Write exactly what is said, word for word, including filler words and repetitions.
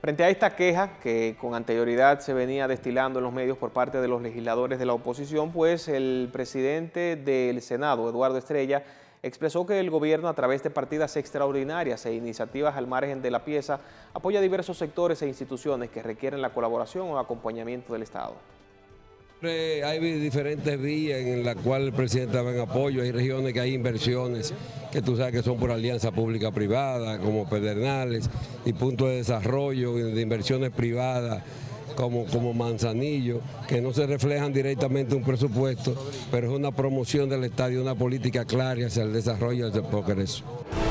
Frente a esta queja que con anterioridad se venía destilando en los medios por parte de los legisladores de la oposición, pues el presidente del Senado, Eduardo Estrella, expresó que el gobierno, a través de partidas extraordinarias e iniciativas al margen de la pieza, apoya a diversos sectores e instituciones que requieren la colaboración o acompañamiento del Estado. Hay diferentes vías en las cuales el presidente da en apoyo. Hay regiones que hay inversiones que tú sabes que son por alianza pública-privada, como Pedernales, y puntos de desarrollo de inversiones privadas como, como Manzanillo, que no se reflejan directamente en un presupuesto, pero es una promoción del Estado y una política clara hacia el desarrollo del progreso.